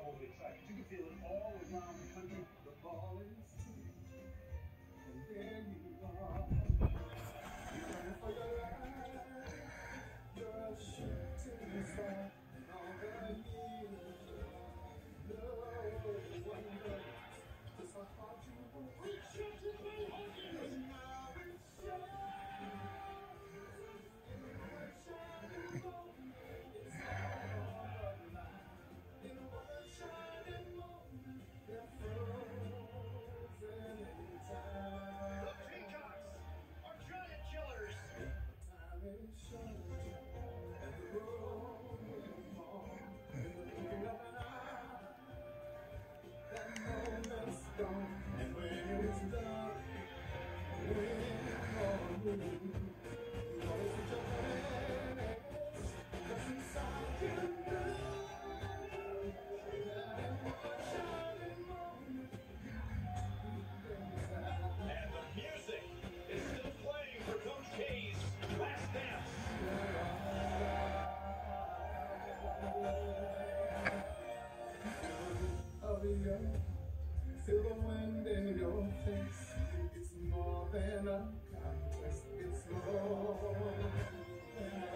overly excited. You can feel it all around the country. The ball is ticking, and there you are. You're running for your life. You're a shooting star, and all the years no one knows just how hard you work. Reach out to me, and now it's and when it's done, you always put your hands, 'cause inside you know that shining moment. And the music is still playing for Coach K's Last Dance. Feel the wind in your face. It's more than a contest. It's more than a...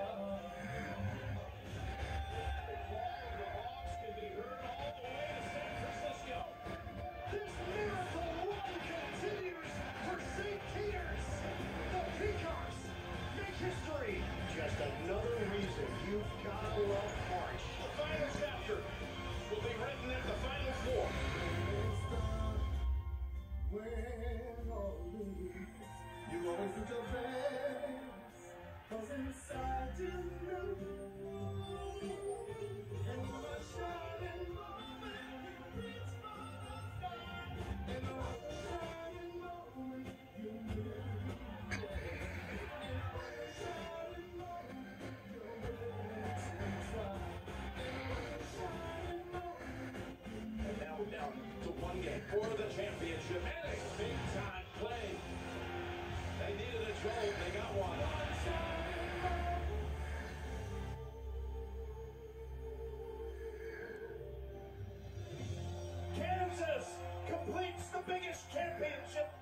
The call of the Hawks can be heard all the way to San Francisco. This miracle run continues for St. Peter's. The Peacocks make history. Just another reason you've got to love March. The final chapter will be written at the Final Four. Win or lose, you always do your best, 'cause inside you know, and you are shining moment, you reach for the sky, and you are shining moment, you know, and you are shining moment, you're willing to try, and you are shining moment, And now we're down to one game for the championship. And a big-time play. They needed a jolt. They got one. Kansas completes the biggest championship